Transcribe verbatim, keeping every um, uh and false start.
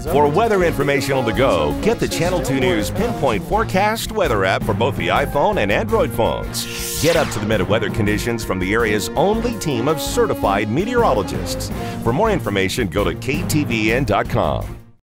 For weather information on the go, get the Channel two News Pinpoint Forecast weather app for both the iPhone and Android phones. Get up-to-the-minute weather conditions from the area's only team of certified meteorologists. For more information, go to K T V N dot com.